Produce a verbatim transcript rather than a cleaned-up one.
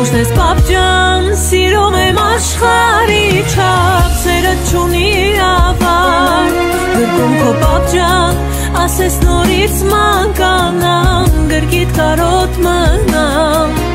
Կորցնես պապջան, սիրում եմ աշխարի չափ, սերդ չունի ավար, գրկում քո պապջան, ասես նորից մանկ